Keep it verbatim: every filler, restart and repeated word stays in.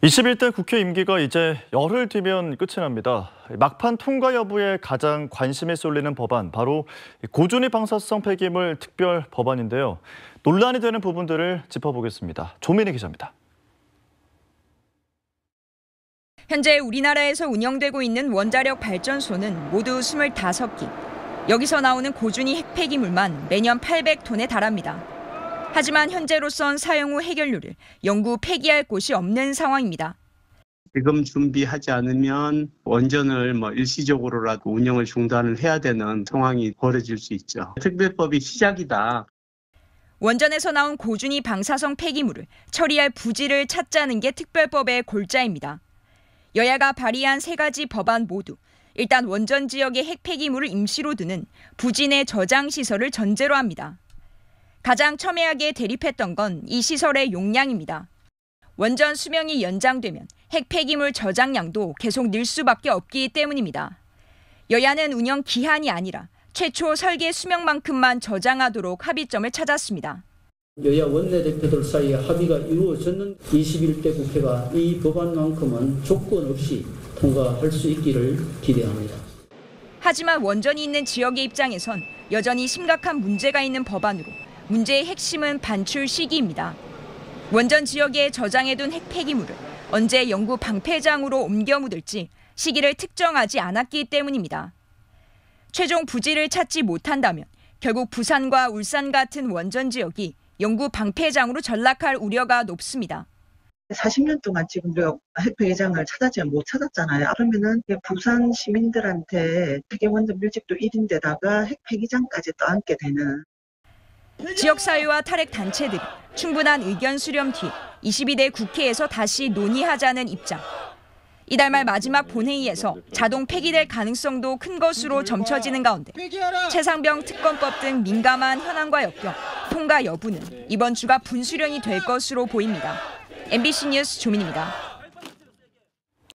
이십일 대 국회 임기가 이제 열흘 뒤면 끝이 납니다. 막판 통과 여부에 가장 관심이 쏠리는 법안, 바로 고준위 방사성 폐기물 특별 법안인데요. 논란이 되는 부분들을 짚어보겠습니다. 조민희 기자입니다. 현재 우리나라에서 운영되고 있는 원자력 발전소는 모두 이십오 기. 여기서 나오는 고준위 핵폐기물만 매년 팔백 톤에 달합니다. 하지만 현재로선 사용 후 해결료를 영구 폐기할 곳이 없는 상황입니다. 지금 준비하지 않으면 원전을 뭐 일시적으로라도 운영을 중단을 해야 되는 상황이 벌어질 수 있죠. 특별법이 시작이다. 원전에서 나온 고준위 방사성 폐기물을 처리할 부지를 찾자는 게 특별법의 골자입니다. 여야가 발의한 세 가지 법안 모두 일단 원전 지역의 핵 폐기물을 임시로 두는 부지 내 저장 시설을 전제로 합니다. 가장 첨예하게 대립했던 건 이 시설의 용량입니다. 원전 수명이 연장되면 핵 폐기물 저장량도 계속 늘 수밖에 없기 때문입니다. 여야는 운영 기한이 아니라 최초 설계 수명만큼만 저장하도록 합의점을 찾았습니다. 여야 원내대표들 사이에 합의가 이루어졌는데 이십일 대 국회가 이 법안만큼은 조건 없이 통과할 수 있기를 기대합니다. 하지만 원전이 있는 지역의 입장에선 여전히 심각한 문제가 있는 법안으로 문제의 핵심은 반출 시기입니다. 원전 지역에 저장해둔 핵 폐기물을 언제 영구 방패장으로 옮겨 묻을지 시기를 특정하지 않았기 때문입니다. 최종 부지를 찾지 못한다면 결국 부산과 울산 같은 원전 지역이 영구 방패장으로 전락할 우려가 높습니다. 사십 년 동안 지금 우리가 핵폐기장을 찾았지 못 찾았잖아요. 그러면은 부산 시민들한테 폐기원전 밀집도 일 인데다가 핵폐기장까지 떠안게 되는. 지역사회와 탈핵단체들이 충분한 의견 수렴 뒤 이십이 대 국회에서 다시 논의하자는 입장. 이달 말 마지막 본회의에서 자동 폐기될 가능성도 큰 것으로 점쳐지는 가운데 최상병 특검법 등 민감한 현안과 엮여 통과 여부는 이번 주가 분수령이 될 것으로 보입니다. 엠비씨 뉴스 조민희입니다.